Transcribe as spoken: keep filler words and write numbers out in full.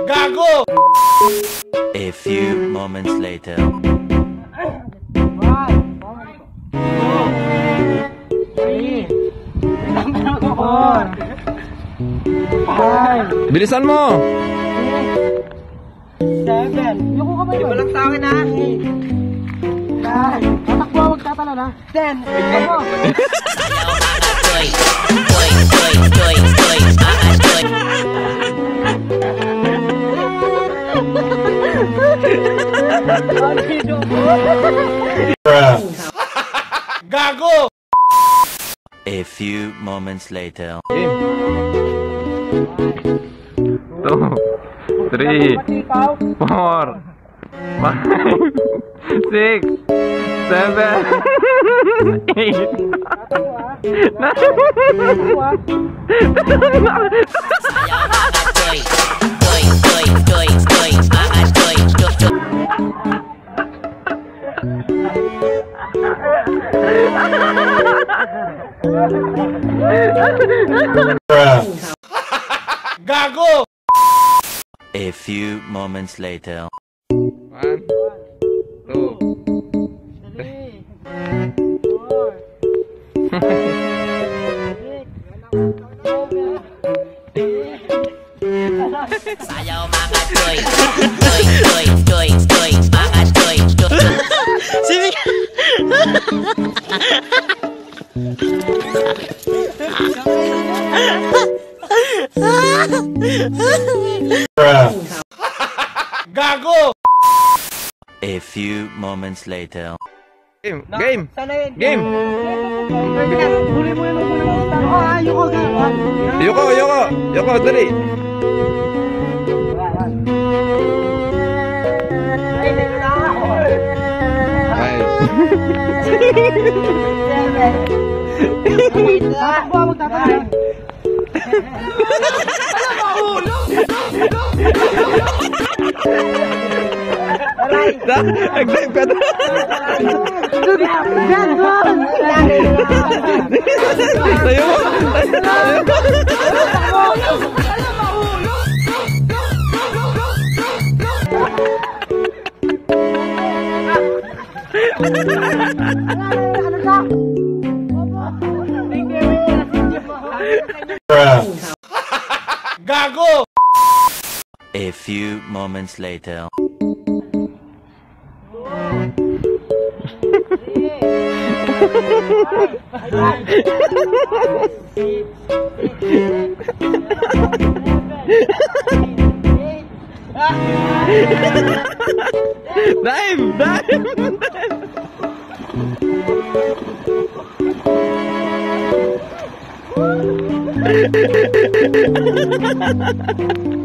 Gago! A few moments later. Bilisan mo! Seven. Yung kamay mo. Iba lang sa akin ha. Nine. Tatakbo, huwag tatalo na. Ten. Ikaw mo. Gago! A few moments later. Game. Two, three, four, five, six, seven, eight, Gago! A few moments later. One, two, Three. Four. Sayaw mga toy, toy, toy, toy, toy, mga toy, toy. Sini. Gago! A few moments later. game, game, Sana yun. game. Huli mo yun. Huli mo. Oh, ayoko ka. Yoko, yoko, yoko, dali. Ay, nagula ako. Nice. Seven. Tatakbo, huwag tatalo. Nag-dive ka na. Tayo mo. Tayo mo. Gago! A few moments later. Dive, dive, dive.